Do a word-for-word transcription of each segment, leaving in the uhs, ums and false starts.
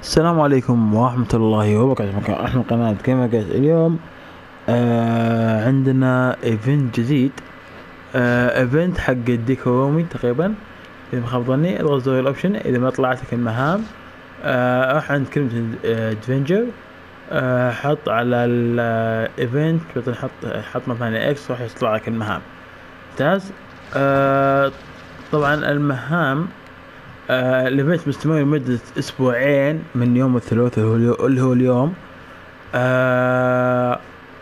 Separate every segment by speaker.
Speaker 1: السلام عليكم ورحمة الله وبركاته. احنا قناة كيما قلت اليوم آه عندنا ايفنت جديد. آه ايفنت حق الديكومي تقريبا. اذا ما خاب ظني اضغط زر الاوبشن. اذا ما طلعت لك المهام آه راح عند كلمة ادفنجر. آه حط على الايفنت مثلا، حط حط مثلا اكس راح يطلع لك المهام. ممتاز. آه طبعا المهام آه الايفنت مستمر لمدة اسبوعين من يوم الثلاثاء اللي هو اللي هو اليوم. آه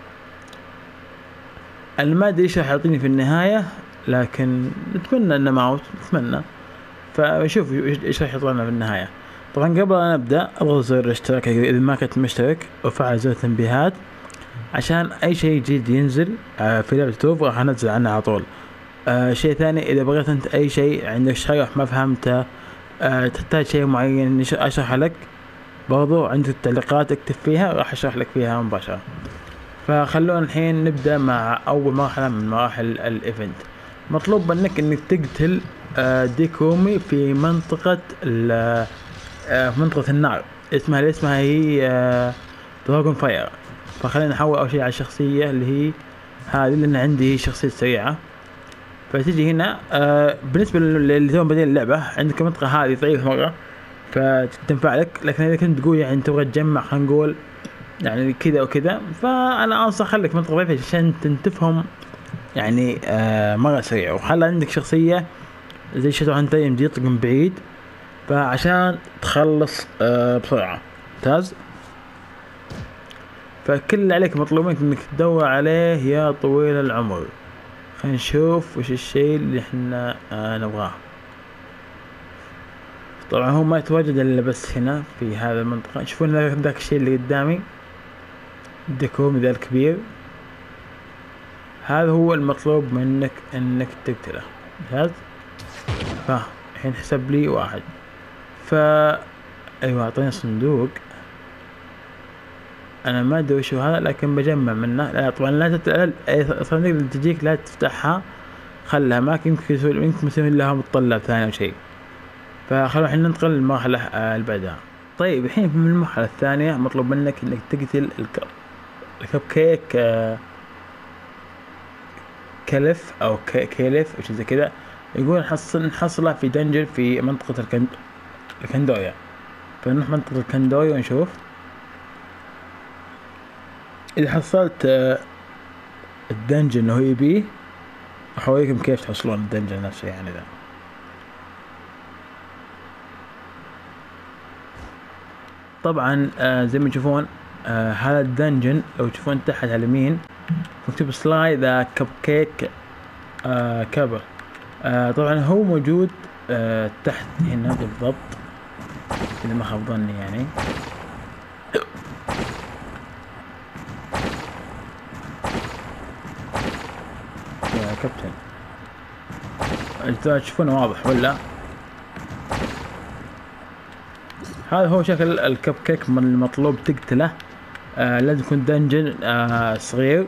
Speaker 1: انا ما ادري ايش راح يعطيني في النهاية، لكن نتمنى انه معه، نتمنى. فشوف ايش راح يطلعنا في النهاية. طبعا قبل ان ابدا اضغط زر الاشتراك اذا ما كنت مشترك، وفعل زر التنبيهات عشان اي شيء جديد ينزل آه في لعبة توب راح انزل عنه على طول. آه شيء ثاني، اذا بغيت انت اي شيء عندك شرح ما فهمته، أه تحتاج شيء معين اشرح لك، برضو عندك التعليقات اكتب فيها راح اشرح لك فيها مباشرة. فخلونا الحين نبدأ مع اول مرحلة من مراحل الايفنت. مطلوب منك انك تقتل أه ديكومي في منطقة أه في منطقة النار. اسمها اللي اسمها هي أه دراجون فاير. فخلينا نحول اول شيء على الشخصية اللي هي هذه، لان عندي هي شخصية سريعة. فتجي هنا آه بالنسبة اللي توم بدين اللعبة، عندك المنطقة هذه ضعيفة مرة فتنفع لك، لكن إذا كنت تقول يعني تبغى تجمع، خلينا نقول يعني كذا وكذا، فأنا أنصح خليك منطقة ضعيفة عشان تنتفهم يعني آه مرة سريع. وخلى عندك شخصية زي شاتو هانتر يمدي يطلق من بعيد، فعشان تخلص آه بسرعة. ممتاز. فكل اللي عليك مطلوب منك انك تدور عليه يا طويل العمر. خلينا نشوف وش الشيء اللي احنا آه نبغاه. طبعا هو ما يتواجد الا بس هنا في هذا المنطقة. شوفون ذاك الشيء اللي قدامي، الديكوم ذا الكبير، هذا هو المطلوب منك انك تقتله. ممتاز. فا الحين حسب لي واحد. فا ايوه اعطيني صندوق، انا ما ادري وش هذا لكن بجمع منه. لا طبعا لا تت... اي صندوق اللي تجيك لا تفتحها، خلها معك، يمكن يمكن يسوي لها متطلب ثاني او شيء. فخلونا الحين ننتقل للمرحلة اللي بعدها. طيب الحين في المرحلة الثانية مطلوب منك انك تقتل الكب الكب كيك آه كلف او كيلف او شيء زي كذا. يقول نحصل نحصله في دنجر في منطقة الكند... الكندويا. فنروح منطقة الكندويا ونشوف اذا حصلت آه الدنجر انه هو يبيه. احوريكم كيف تحصلون الدنجر نفسه يعني ذا. طبعا آه زي ما تشوفون آه هذا الدنجن، لو تشوفون تحت على اليمين مكتوب سلاي ذا كب كيك آه كبر. آه طبعا هو موجود آه تحت هنا بالضبط، اذا ما خاب ظني يعني. يا كابتن انتوا تشوفونه واضح ولا؟ هذا هو شكل الكب كيك من المطلوب تقتله. آه لازم يكون دنجن آه صغير.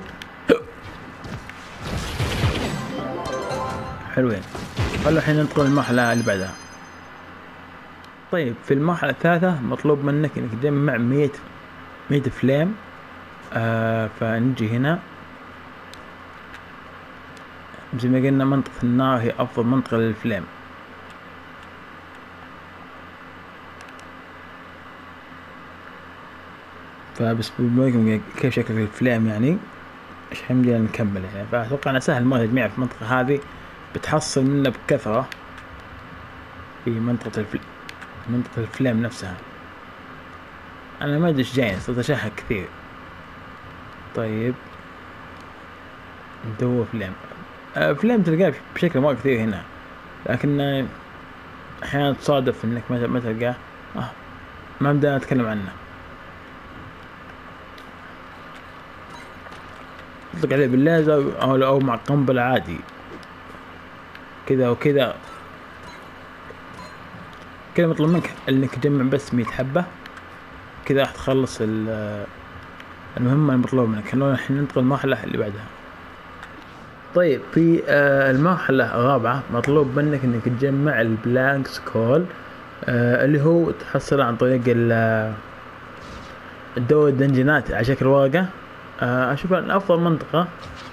Speaker 1: حلوين. خلوا الحين ندخل المرحلة اللي بعدها. طيب في المرحلة الثالثة مطلوب منك انك تجمع مية مية فليم. آه فنجي هنا زي ما قلنا منطقة النار هي افضل منطقة للفليم. فبس بوريكم كيف شكل الفليم يعني ايش حمدي نكمل يعني. فاتوقع انه سهل مرة تجميع في المنطقة هذه، بتحصل منه بكثرة في منطقة الفليم منطقة الفليم نفسها. انا ما ادري ايش جاي، صرت اشاهد كثير. طيب ندور فليم. آه فليم تلقاه بشكل مرة كثير هنا، لكن احيانا تصادف انك ما تلقاه. آه ما بدنا نتكلم عنه. تطلق عليه بالليزر او او مع قنبلة عادي كذا وكذا. كذا مطلوب منك انك تجمع بس مية حبة كذا راح تخلص المهمة المطلوب منك. خلونا الحين ننتقل المرحلة اللي بعدها. طيب في آه المرحلة الرابعة مطلوب منك انك تجمع البلانك سكول آه اللي هو تحصله عن طريق الدور الدنجنات على شكل ورقة. آه اشوف ان افضل منطقة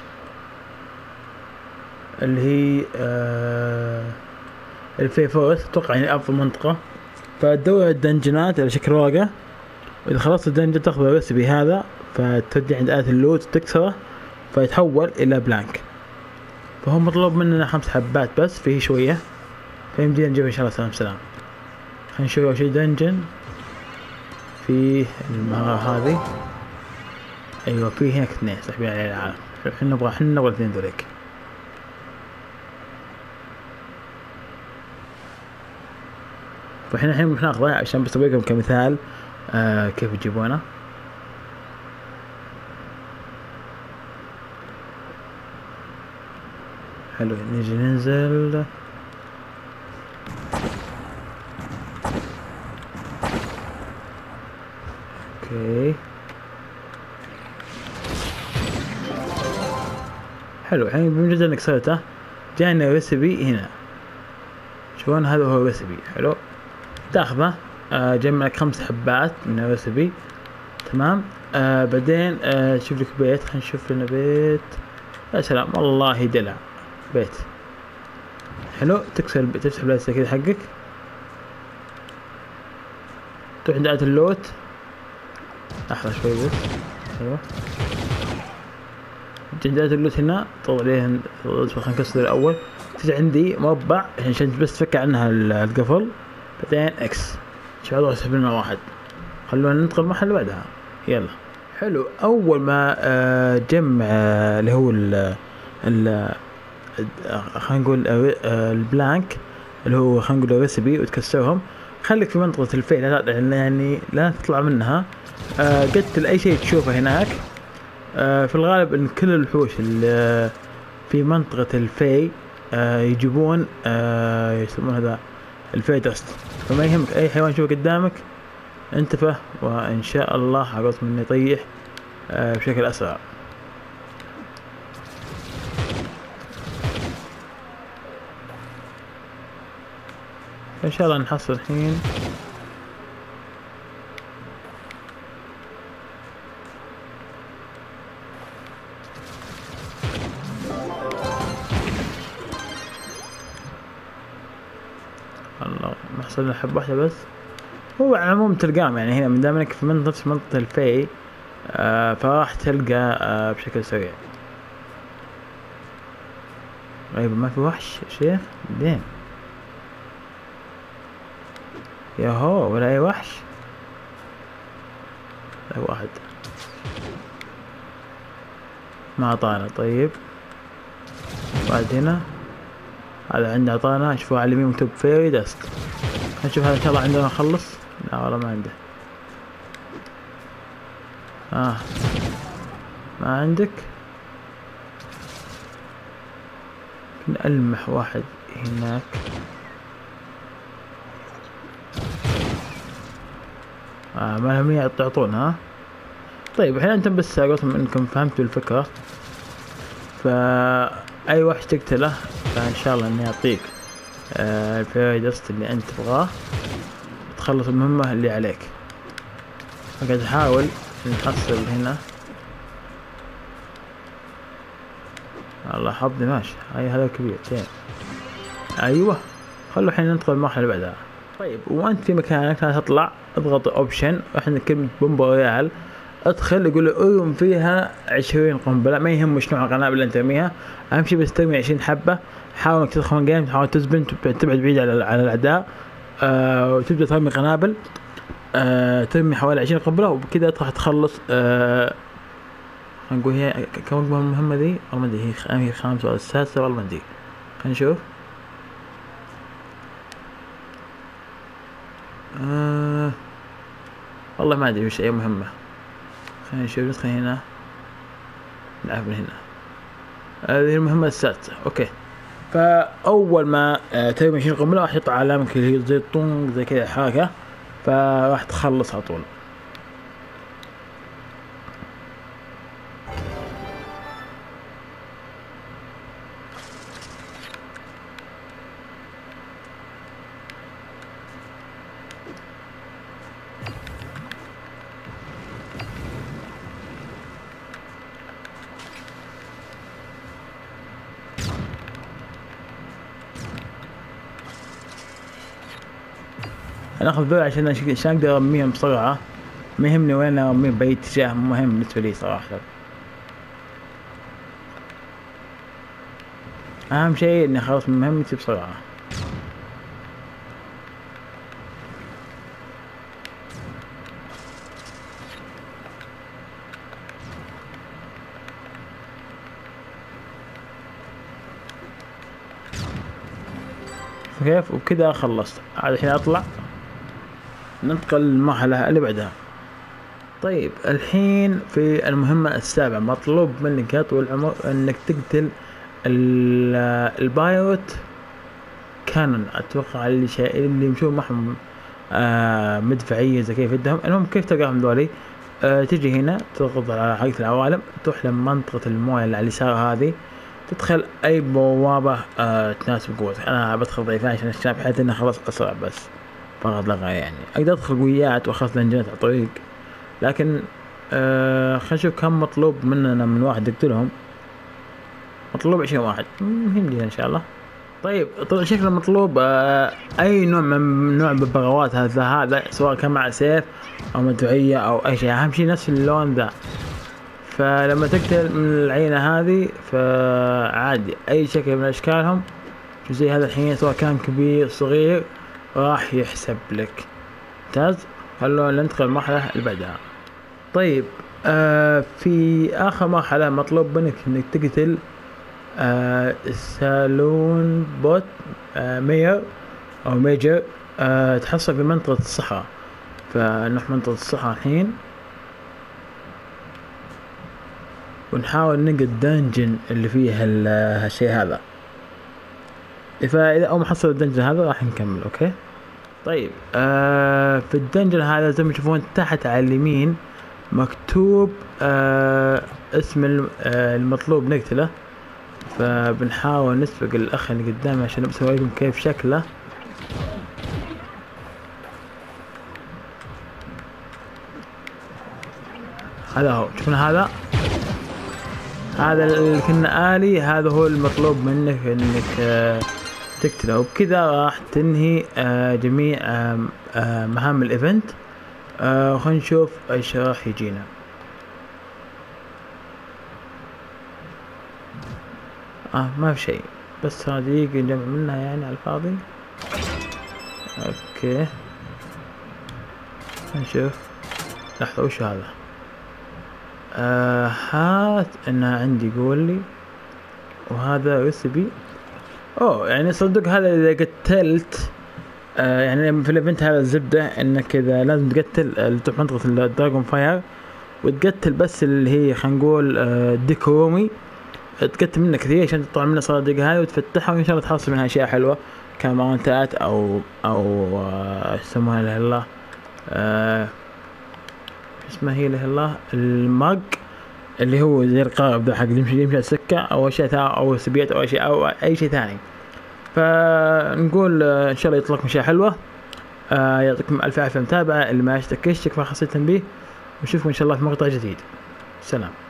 Speaker 1: اللي هي آه الفي فورست، اتوقع يعني افضل منطقة. فالدور الدنجنات على شكل ورقة، واذا خلصت الدنجن تاخذ الريسبي هذا فتودي عند آلة اللوت تكسره فيتحول الى بلانك. فهو مطلوب مننا خمس حبات بس، فيه شوية فيمدينا نجيب ان شاء الله سلام سلام. خلينا نشوف اول شي دنجن في المهارة هذه. ايوه في هناك اثنين ساحبين على العالم. احنا نبغى احنا نبغى الاثنين ذوليك. فاحنا الحين بناخذه عشان بس لكم كمثال آه كيف تجيبونه. حلو نيجي ننزل. اوكي حلو. الحين بمجرد انك سويته جانا ريسبي هنا. شلون هذا هو ريسبي حلو. تاخذه آه جمع لك خمس حبات من الريسبي تمام. آه بعدين آه شوف لك بيت. خلينا نشوف لنا بيت. يا سلام والله دلع بيت حلو. تكسر تفتح بلاستيك كذا حقك، تروح عند آلة اللوت. لحظة شوي بس. ايوه عند آلة اللوت هنا طول عليه. خلينا نكسر الاول. تجي عندي مربع عشان بس تفك عنها القفل، بعدين اكس. شوف هذا يسحب لنا واحد. خلونا ندخل المحل اللي بعدها. يلا حلو. اول ما آه جمع آه اللي هو ال ال خلينا نقول آه البلانك اللي هو خلينا نقول الريسبي وتكسرهم. خليك في منطقة الفيل يعني لا تطلع منها. آه قتل اي شيء تشوفه هناك. آه في الغالب ان كل الوحوش اللي في منطقة الفي آه يجيبون آه يسمون هذا الفي دست. فما يهمك اي حيوان تشوفه قدامك انتبه، وان شاء الله حقص منه يطيح آه بشكل اسرع. ان شاء الله نحصل الحين. الله ما حصلنا حبة واحدة بس. هو على العموم تلقاهم يعني هنا من دام انك في منطقة نفس منطقة الفي آه فراح تلقى آه بشكل سريع. غريب ما في وحش شيخ بعدين. ياهو ولا اي وحش. لا واحد ما اعطانا. طيب بعد هنا هذا عنده اعطانا. شوفوا على اليمين مكتوب فيري دست. نشوف هذا ان شاء الله عندنا نخلص. لا والله ما عنده. اه ما عندك. كنا ألمح واحد هناك. آه ما لهم يعطون. ها طيب الحين انتم بس قلتم انكم فهمتوا الفكرة. فأي وحش تقتله فإن شاء الله إنه يعطيك آه الفيري دست اللي أنت تبغاه تخلص المهمة اللي عليك. فقاعد أحاول نحصل هنا. الله حظي ماشي. هاي هذا كبير زين. أيوة خلوا الحين ندخل المرحلة اللي بعدها. طيب وأنت في مكانك لا تطلع اضغط أوبشن. إحنا كلمة بومبا رويال ادخل يقول له ارم فيها عشرين قنبلة. ما يهم وش نوع القنابل اللي انت ترميها، اهم شيء بس ترمي عشرين حبة. حاول انك تدخل جيم، تحاول تزبن تبعد بعيد على على الاعداء آه وتبدا ترمي قنابل آه ترمي حوالي عشرين قنبلة وبكذا راح تخلص. آه نقول هي كم المهمة ذي او ما ادري هي هي الخامسة ولا السادسة والله ما ادري. خلينا نشوف. آه والله ما ادري وش اي مهمة. خلينا نشوف. ندخل هنا نلعب من هنا. هذه المهمة السادسة. اوكي فاول ما ترمي عشرين قنبلة راح يطلع علامة اللي هي زي طونق زي كذا حركة فراح تخلص على طول. انا اخذ ذول عشان عشان اقدر ارميهم بسرعة، ما يهمني وين ارميهم باي اتجاه، مهم بالنسبة لي صراحة. اهم شيء اني اخلص من مهمتي بسرعة. كيف وبكذا خلصت. عاد الحين اطلع ننتقل للمرحلة اللي بعدها. طيب الحين في المهمة السابعة، مطلوب منك يا طويل العمر انك تقتل البايوت كانون. اتوقع اللي شيء اللي يمشون معهم آه مدفعية زي كيف يدهم. المهم كيف تلقاهم ذولي؟ آه تجي هنا تضغط على حلقة العوالم، تروح لمنطقة الموية اللي على اليسار هذه، تدخل اي بوابة آه تناسب قوتك. انا بدخل ضيفان عشان الشاب بحيث انه خلاص اسرع بس فقط لا غير. يعني اقدر ادخل قويات واخلص دنجنات على الطريق، لكن آه خلينا نشوف كم مطلوب مننا من واحد نقتلهم. مطلوب عشرين واحد، مهم جدا ان شاء الله. طيب طبعا شكل مطلوب آه اي نوع من نوع من البغاوات هذا هذا سواء كان مع سيف او مدفعية او اي شيء، اهم شيء نفس اللون ذا. فلما تقتل من العينة هذه فعادي اي شكل من اشكالهم زي هذا الحين سواء كان كبير صغير راح يحسب لك. ممتاز. خلونا ننتقل للمرحلة اللي بعدها. طيب آه في اخر مرحلة مطلوب منك انك تقتل آه سالون بوت آه مير او ميجر. آه تحصل في منطقة الصحراء، فنروح منطقة الصحراء الحين ونحاول نلقى الدنجن اللي فيه هالشيء هذا. فاذا او محصل الدنجن هذا راح نكمل. اوكي طيب آه في الدنجن هذا زي ما تشوفون تحت على اليمين مكتوب آه اسم آه المطلوب نقتله، فبنحاول نسبق الاخ اللي قدامي عشان نسوي لكم كيف شكله. هذا هو، شوفون هذا هذا اللي كنا آلي، هذا هو المطلوب منك انك آه تقتله. وبكذا راح تنهي آه جميع آه آه مهام الايفنت. آه خلينا نشوف ايش راح يجينا. اه ما في شيء، بس هذه نجمع منها يعني على الفاضي. اوكي نشوف. لحظة وش هذا؟ آه هات انها عندي يقول لي، وهذا ريسبي. اوه يعني صدق هذا اذا قتلت آه يعني في الايفنت هذا الزبدة انك اذا لازم تقتل تروح منطقة الدراجون فاير وتقتل بس اللي هي خلينا نقول آه ديكومي، تقتل منه كثير عشان تطلع منه صناديق هاي وتفتحها وان شاء الله تحصل منها اشياء حلوة كماونتات او او ايش يسموها له الله آه اسمها هي له الله المج اللي هو زي القارب ذا حق يمشي يمشي السكة او اشياء ثانية او سبيات او شيء او اي شيء ثاني. فنقول ان شاء الله يطلع لكم اشياء حلوة. آه يعطيكم الف عافية متابعة. اللي ما يشترك يشترك في خاصية التنبيه، ونشوفكم ان شاء الله في مقطع جديد. سلام.